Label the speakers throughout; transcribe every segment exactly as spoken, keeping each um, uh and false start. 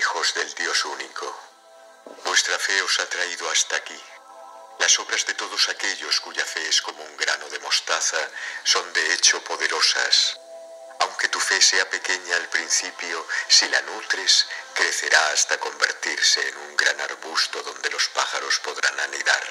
Speaker 1: hijos del Dios único. Vuestra fe os ha traído hasta aquí. Las obras de todos aquellos cuya fe es como un grano de mostaza son de hecho poderosas. Aunque tu fe sea pequeña al principio, si la nutres, crecerá hasta convertirse en un gran arbusto donde los pájaros podrán anidar.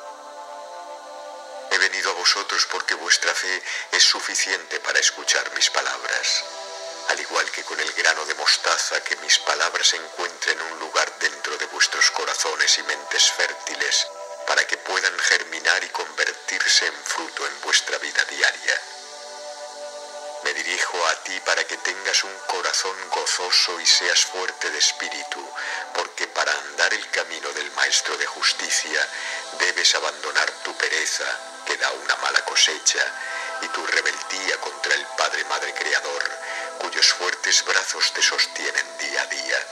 Speaker 1: He venido a vosotros porque vuestra fe es suficiente para escuchar mis palabras. Al igual que con el grano de mostaza, que mis palabras encuentren un lugar dentro de vuestros corazones y mentes fértiles, para que puedan germinar y convertirse en fruto en vuestra vida diaria. Me dirijo a ti para que tengas un corazón gozoso y seas fuerte de espíritu, porque para andar el camino del Maestro de Justicia debes abandonar tu pereza, que da una mala cosecha, y tu rebeldía contra el Padre Madre Creador, cuyos fuertes brazos te sostienen día a día.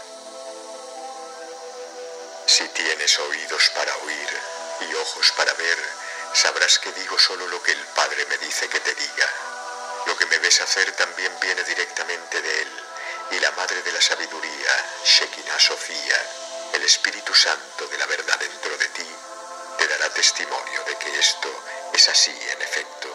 Speaker 1: Si tienes oídos para oír y ojos para ver, sabrás que digo solo lo que el Padre me dice que te diga. Lo que me ves hacer también viene directamente de Él, y la Madre de la Sabiduría, Shekinah Sofía, el Espíritu Santo de la verdad dentro de ti, te dará testimonio de que esto es así en efecto.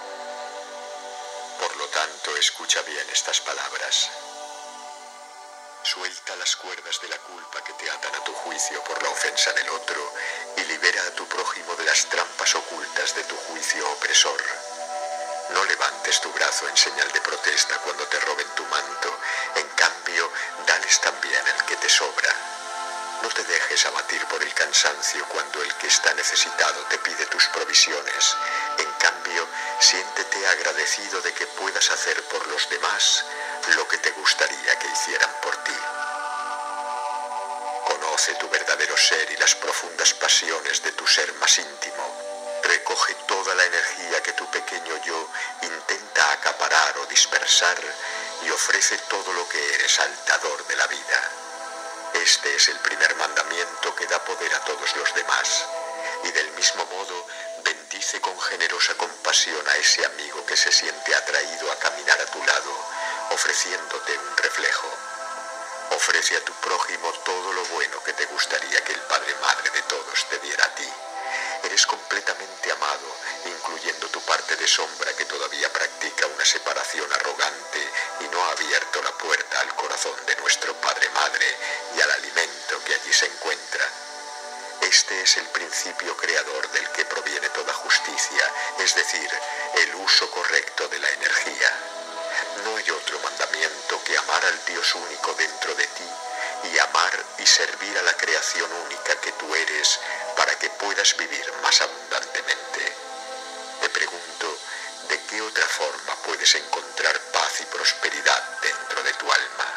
Speaker 1: Por lo tanto, escucha bien estas palabras. Suelta las cuerdas de la culpa que te atan a tu juicio por la ofensa del otro y libera a tu prójimo de las trampas ocultas de tu juicio opresor. No levantes tu brazo en señal de protesta cuando te roben tu manto, en cambio, dales también el que te sobra. No te dejes abatir por el cansancio cuando el que está necesitado te pide tus provisiones. En cambio, siéntete agradecido de que puedas hacer por los demás lo que te gustaría que hicieran por ti. Conoce tu verdadero ser y las profundas pasiones de tu ser más íntimo. Recoge toda la energía que tu pequeño yo intenta acaparar o dispersar y ofrece todo lo que eres al dador de la vida. Este es el primer mandamiento que da poder a todos los demás, y del mismo modo bendice con generosa compasión a ese amigo que se siente atraído a caminar a tu lado, ofreciéndote un reflejo. Ofrece a tu prójimo todo lo bueno que te gustaría que el Padre Madre de todos te diera a ti. Eres completamente amado, incluyendo tu parte de sombra que todavía practica una separación arrogante y no ha abierto la puerta al corazón de nuestro Padre Madre y al alimento que allí se encuentra. Este es el principio creador del que proviene toda justicia, es decir, el uso correcto de la energía. No hay otro mandamiento que amar al Dios único dentro de ti y amar y servir a la creación única que tú eres para que puedas vivir más abundantemente. Te pregunto, ¿de qué otra forma puedes encontrar paz y prosperidad dentro de tu alma?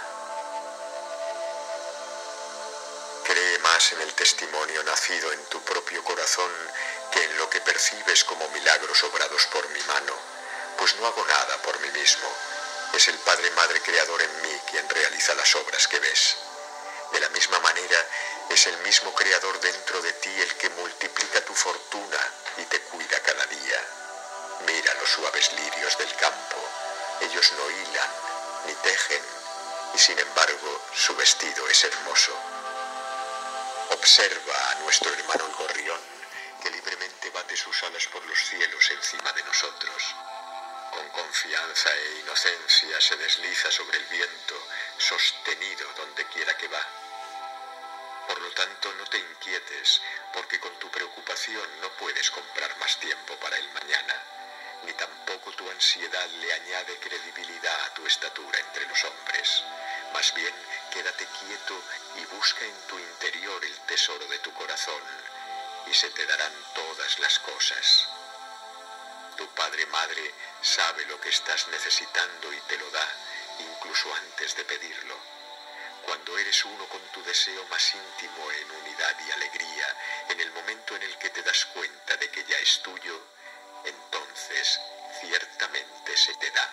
Speaker 1: Cree más en el testimonio nacido en tu propio corazón que en lo que percibes como milagros obrados por mi mano, pues no hago nada por mí mismo. Es el Padre Madre Creador en mí quien realiza las obras que ves. De la misma manera, es el mismo Creador dentro de ti el que multiplica tu fortuna y te cuida cada día. Mira los suaves lirios del campo. Ellos no hilan ni tejen, y sin embargo su vestido es hermoso. Observa a nuestro hermano el gorrión, que libremente bate sus alas por los cielos encima de nosotros. Con confianza e inocencia se desliza sobre el viento, sostenido donde quiera que va. Por lo tanto, no te inquietes, porque con tu preocupación no puedes comprar más tiempo para el mañana, ni tampoco tu ansiedad le añade credibilidad a tu estatura entre los hombres. Más bien, quédate quieto y busca en tu interior el tesoro de tu corazón, y se te darán todas las cosas. Tu Padre Madre sabe lo que estás necesitando y te lo da, incluso antes de pedirlo. Cuando eres uno con tu deseo más íntimo en unidad y alegría, en el momento en el que te das cuenta de que ya es tuyo, entonces ciertamente se te da.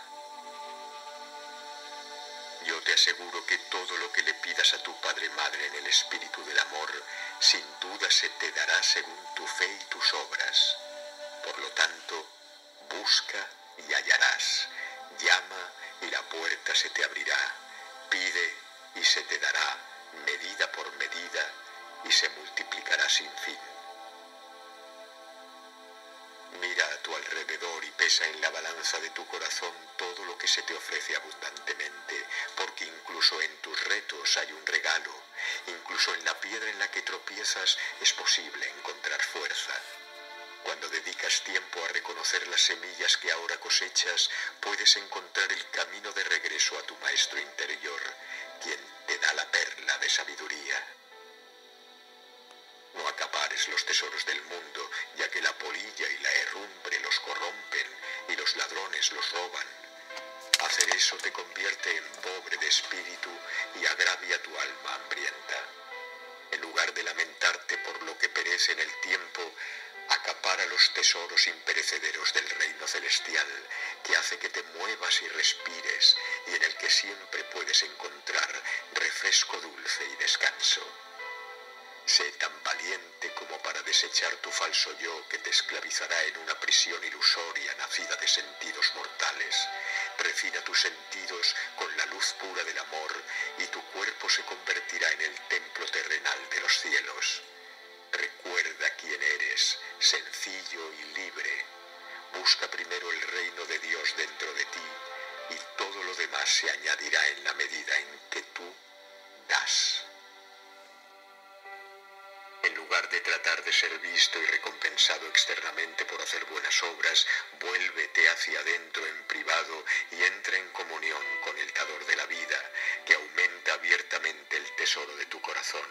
Speaker 1: Yo te aseguro que todo lo que le pidas a tu Padre Madre en el espíritu del amor, sin duda se te dará según tu fe y tus obras. Por lo tanto, busca y hallarás, llama y la puerta se te abrirá, pide y se te dará, medida por medida, y se multiplicará sin fin. Mira a tu alrededor y pesa en la balanza de tu corazón todo lo que se te ofrece abundantemente, porque incluso en tus retos hay un regalo, incluso en la piedra en la que tropiezas es posible encontrar fuerza. Cuando dedicas tiempo a reconocer las semillas que ahora cosechas, puedes encontrar el camino de regreso a tu maestro interior, quien te da la perla de sabiduría. No acapares los tesoros del mundo, ya que la polilla y la herrumbre los corrompen y los ladrones los roban. Hacer eso te convierte en pobre de espíritu y agravia tu alma hambrienta. En lugar de lamentarte por lo que perece en el tiempo, acapara los tesoros imperecederos del reino celestial, que hace que te muevas y respires, y en el que siempre puedes encontrar refresco dulce y descanso. Sé tan valiente como para desechar tu falso yo que te esclavizará en una prisión ilusoria nacida de sentidos mortales. Refina tus sentidos con la luz pura del amor y tu cuerpo se convertirá en el templo terrenal de los cielos. Recuerda quién eres, sencillo y libre. Busca primero el reino de Dios dentro de ti y todo lo demás se añadirá en la medida en que tú das. En lugar de tratar de ser visto y recompensado externamente por hacer buenas obras, vuélvete hacia adentro en privado y entra en comunión con el dador de la vida, que aumenta abiertamente el tesoro de tu corazón.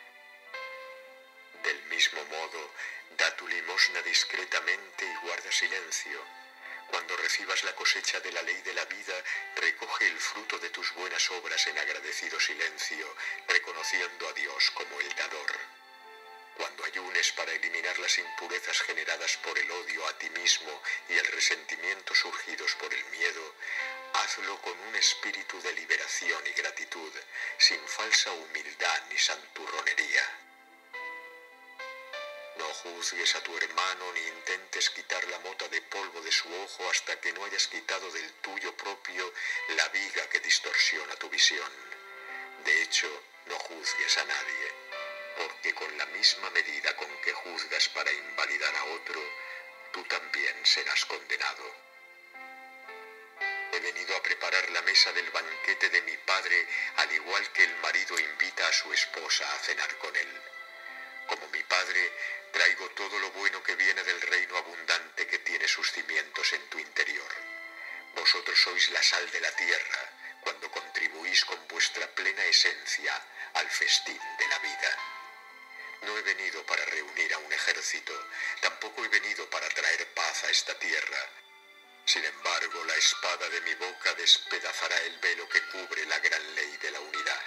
Speaker 1: Del mismo modo, da tu limosna discretamente y guarda silencio. Cuando recibas la cosecha de la ley de la vida, recoge el fruto de tus buenas obras en agradecido silencio, reconociendo a Dios como el dador. Cuando ayunes para eliminar las impurezas generadas por el odio a ti mismo y el resentimiento surgidos por el miedo, hazlo con un espíritu de liberación y gratitud, sin falsa humildad ni santurronería. No juzgues a tu hermano ni intentes quitar la mota de polvo de su ojo hasta que no hayas quitado del tuyo propio la viga que distorsiona tu visión. De hecho, no juzgues a nadie, porque con la misma medida con que juzgas para invalidar a otro, tú también serás condenado. He venido a preparar la mesa del banquete de mi padre, al igual que el marido invita a su esposa a cenar con él. Como mi padre, traigo todo lo bueno que viene del reino abundante que tiene sus cimientos en tu interior. Vosotros sois la sal de la tierra, cuando contribuís con vuestra plena esencia al festín de la vida. No he venido para reunir a un ejército, tampoco he venido para traer paz a esta tierra. Sin embargo, la espada de mi boca despedazará el velo que cubre la gran ley de la unidad.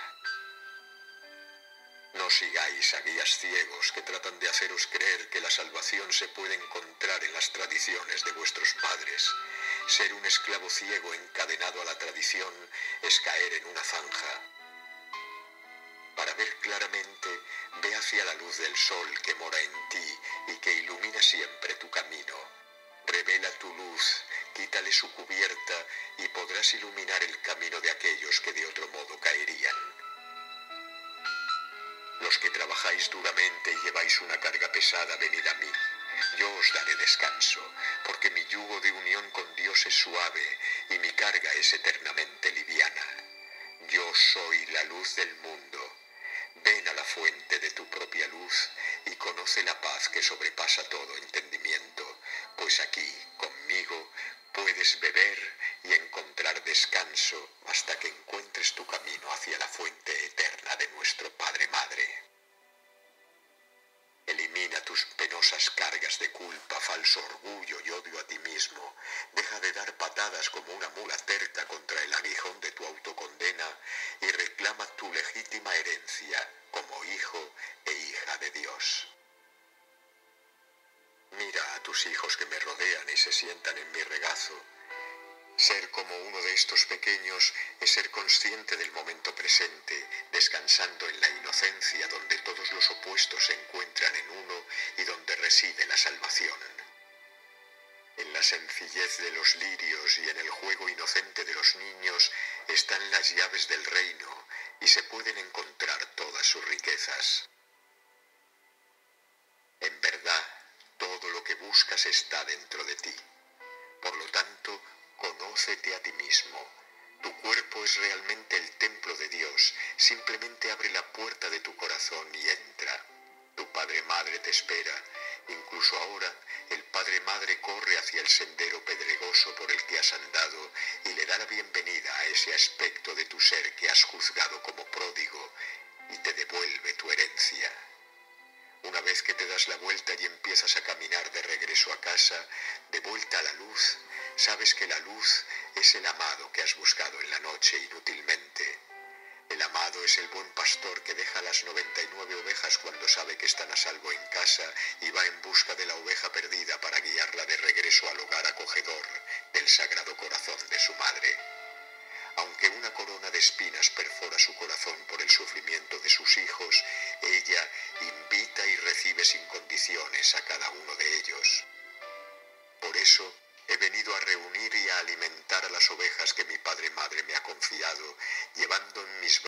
Speaker 1: No sigáis a guías ciegos que tratan de haceros creer que la salvación se puede encontrar en las tradiciones de vuestros padres. Ser un esclavo ciego encadenado a la tradición es caer en una zanja. Para ver claramente, ve hacia la luz del sol que mora en ti y que ilumina siempre tu camino. Revela tu luz, quítale su cubierta y podrás iluminar el camino de aquellos que de otro modo caerían. Los que trabajáis duramente y lleváis una carga pesada, venid a mí. Yo os daré descanso, porque mi yugo de unión con Dios es suave y mi carga es eternamente liviana. Yo soy la luz del mundo. Ven a la fuente de tu propia luz y conoce la paz que sobrepasa todo entendimiento, pues aquí, conmigo, puedes beber y encontrar descanso hasta que encuentres tu camino hacia la fuente eterna de nuestro Padre Madre. Elimina tus penosas cargas de culpa, falso orgullo y odio a ti mismo. Deja de dar patadas como una mula terca contra el aguijón de tu autocondena y reclama tu legítima herencia como hijo e hija de Dios. Mira a tus hijos que me rodean y se sientan en mi regazo. Ser como uno de estos pequeños es ser consciente del momento presente, descansando en la inocencia donde todos los opuestos se encuentran en uno y donde reside la salvación. En la sencillez de los lirios y en el juego inocente de los niños están las llaves del reino, y se pueden encontrar todas sus riquezas. En verdad, todo lo que buscas está dentro de ti. Por lo tanto, conócete a ti mismo. Tu cuerpo es realmente el templo de Dios. Simplemente abre la puerta de tu corazón y entra. Tu padre-madre te espera. Incluso ahora, el padre-madre corre hacia el sendero pedregoso por el que has andado y le da la bienvenida a ese aspecto de tu ser que has juzgado como pródigo y te devuelve tu herencia. Una vez que te das la vuelta y empiezas a caminar de regreso a casa, de vuelta a la luz, sabes que la luz es el amado que has buscado en la noche inútilmente. El amado es el buen pastor que deja las noventa y nueve ovejas cuando sabe que están a salvo en casa y va en busca de la oveja perdida para guiarla de regreso al hogar acogedor del Sagrado Corazón de su madre. Aunque una corona de espinas perfora su corazón por el sufrimiento de sus hijos, ella invita y recibe sin condiciones a cada uno de ellos. Por eso he venido a reunir y a alimentar a las ovejas que mi padre-madre me ha confiado, llevando en mis